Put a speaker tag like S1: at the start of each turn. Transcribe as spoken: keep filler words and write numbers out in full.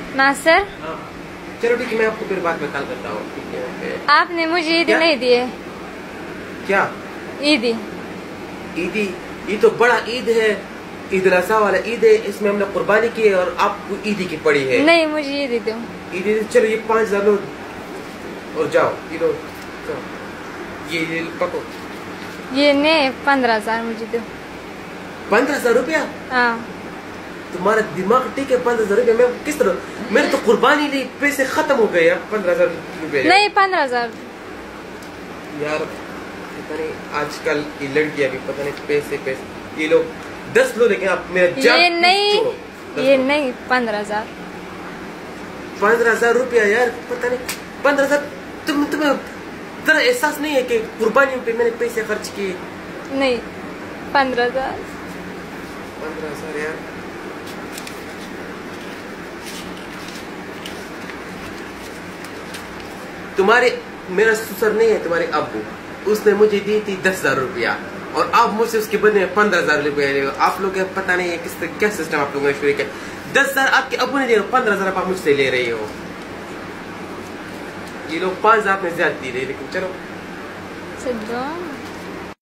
S1: ناصر
S2: چلو ٹھیک ہے، میں آپ کو پھر بعد میں کال کرتا ہوں. ٹھیک ہے.
S1: آپ نے مجھے عیدی نہیں دیے.
S2: کیا
S1: عیدی؟
S2: عیدی؟ یہ تو بڑا عید ہے، عید الاضحیٰ والا عید ہے، اس میں ہم نے قربانی کی ہے اور آپ کو عیدی کی پڑی ہے.
S1: نہیں مجھے عیدی دو.
S2: عیدی؟ چلو یہ پانچ ہزار لو اور جاؤ. یہ لو یہ پکو.
S1: یہ نہیں پندرہ ہزار مجھے دو.
S2: پندرہ ہزار روپیہ؟
S1: ہاں.
S2: تمہارا دماغ ٹھیک ہے؟ پندرہ ہزار روپیہ میں کس طرح؟ میرے تو قربانی لی، پیسے ختم ہو گئے. پندرہ ہزار روپیہ
S1: نہیں پندرہ ہزار
S2: یار. پتہ نہیں آج کل کی لڑکیاں بھی پتہ نہیں پیسے پیسے. یہ لوگ دس لو لیکن آپ میرا
S1: یہ نہیں یہ نہیں پندرہ ہزار.
S2: پندرہ ہزار روپیہ یار، پتہ نہیں پندرہ ہزار. تم تمہیں ذرا احساس نہیں ہے کہ قربانی پہ میں نے پیسے خرچ کیے؟
S1: نہیں پندرہ ہزار.
S2: پندرہ ہزار یار. تمہارے میرا سسر نہیں ہے، تمہارے ابو، اس نے مجھے دی تھی دس ہزار روپیہ اور آپ مجھ سے اس کے بدلے میں پندرہ ہزار روپیہ لے. آپ لوگ پتہ نہیں ہے کس کیا سسٹم آپ لوگوں نے شروع کیا. دس ہزار آپ کے ابو نے دے رہے ہو، پندرہ ہزار آپ مجھ سے لے رہے ہو. یہ لوگ پانچ ہزار میں زیادہ دے رہے. لیکن چلو
S1: صدام